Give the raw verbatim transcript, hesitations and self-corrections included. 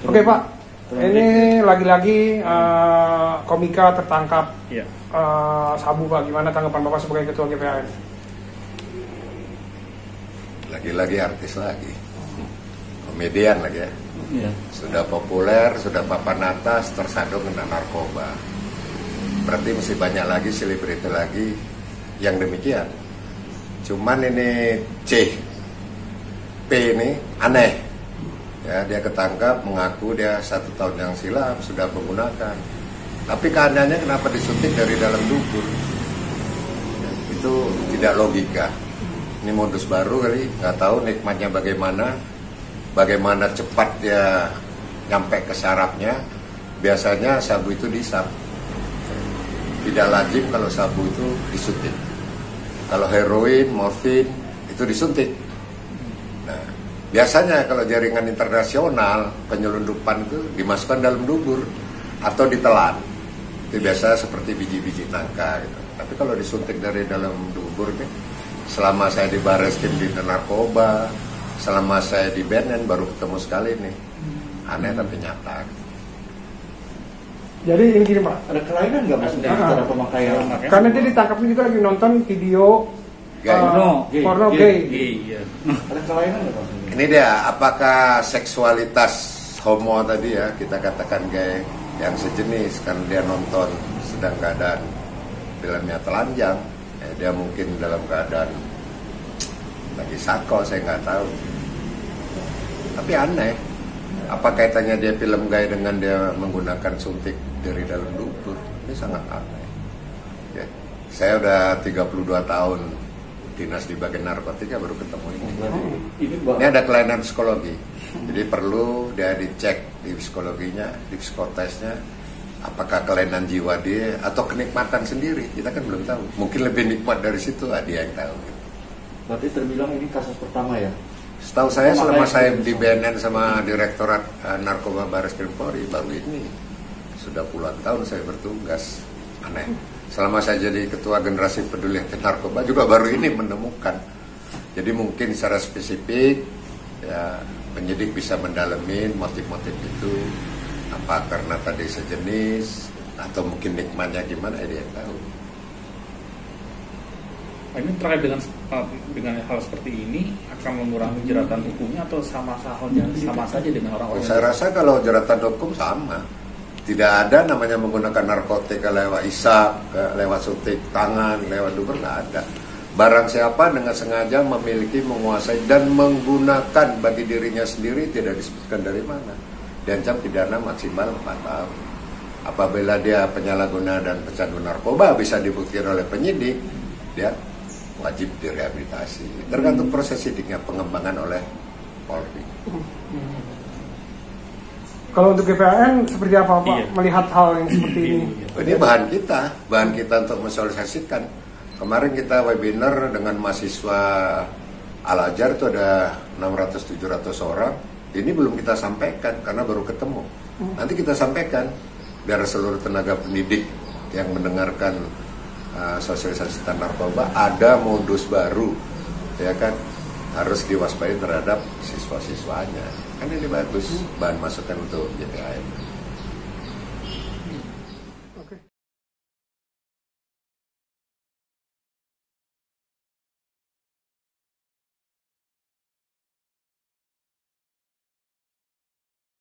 Oke Pak, ini lagi-lagi uh, komika tertangkap ya. uh, sabu Pak. Gimana tanggapan Bapak sebagai Ketua G P A N? Lagi-lagi artis lagi, komedian lagi ya. Ya. Sudah populer, sudah papan atas, tersandung kena narkoba. Berarti mesti banyak lagi selebriti lagi yang demikian. Cuman ini C, P ini aneh. Ya, dia ketangkap mengaku dia satu tahun yang silam sudah menggunakan. Tapi keanehannya kenapa disuntik dari dalam dubur? Ya, itu tidak logika. Ini modus baru kali, nggak tahu nikmatnya bagaimana. Bagaimana cepat dia nyampe ke sarafnya. Biasanya sabu itu disap. Tidak lazim kalau sabu itu disuntik. Kalau heroin, morfin itu disuntik. Nah, biasanya kalau jaringan internasional penyelundupan itu dimasukkan dalam dubur atau ditelan. Itu biasa seperti biji-biji nangka gitu. Tapi kalau disuntik dari dalam dubur nih, selama saya di Bareskrim di narkoba, selama saya di B N N baru ketemu sekali nih. Aneh tapi nyata. Jadi ini gini Pak, ada kelainan nggak mas dari cara pemakaian? karena dia ditangkapnya juga lagi nonton video Gay. uh, Gay. porno Gay. gay. Iya. Ada kelainan nggak mas? Ini dia, apakah seksualitas homo tadi ya, kita katakan gay yang sejenis, karena dia nonton sedang keadaan filmnya telanjang, ya, dia mungkin dalam keadaan lagi sako, saya nggak tahu. Tapi aneh, apa kaitannya dia film gay dengan dia menggunakan suntik dari dalam dubur? Ini sangat aneh. Ya, saya udah tiga puluh dua tahun dinas di bagian narkotika baru ketemu ini. Ini, Ini ada kelainan psikologi, jadi perlu dia dicek di psikologinya, di psikotesnya, apakah kelainan jiwa dia atau kenikmatan sendiri, kita kan belum tahu. Mungkin lebih nikmat dari situ, ah, dia yang tahu. berarti terbilang ini kasus pertama ya? Setahu saya Oh, selama makanya saya itu di B N N sama Direktorat uh, Narkoba Bareskrim Polri baru ini, sudah puluhan tahun saya bertugas. Aneh. Selama saya jadi Ketua Generasi Peduli Anti Narkoba juga baru ini menemukan. Jadi mungkin secara spesifik ya penyidik bisa mendalamin motif-motif itu, apa karena tadi sejenis atau mungkin nikmatnya gimana, ya dia yang tahu. Nah, ini terkait dengan dengan hal seperti ini akan mengurangi jeratan hukumnya atau sama saja sama saja dengan orang-orang? Saya rasa kalau jeratan hukum sama. Tidak ada namanya menggunakan narkotika lewat isap, lewat suntik tangan, lewat dubur, nggak ada. Barang siapa dengan sengaja memiliki, menguasai dan menggunakan bagi dirinya sendiri tidak disebutkan dari mana, diancam pidana maksimal empat tahun. Apabila dia penyalahguna dan pecandu narkoba bisa dibuktikan oleh penyidik, dia wajib direhabilitasi. Tergantung proses sidiknya, pengembangan oleh Polri. Kalau untuk G P A N seperti apa Pak Iya. melihat hal yang seperti ini? Ini bahan kita, bahan kita untuk mensosialisasikan. Kemarin kita webinar dengan mahasiswa Al-Azhar itu ada enam ratus tujuh ratus orang. Ini belum kita sampaikan karena baru ketemu. Nanti kita sampaikan biar seluruh tenaga pendidik yang mendengarkan uh, sosialisasi tentang narkoba ada modus baru, ya kan, harus diwaspadai terhadap siswa-siswanya. Kan ini bagus, bahan masukan untuk G P A N.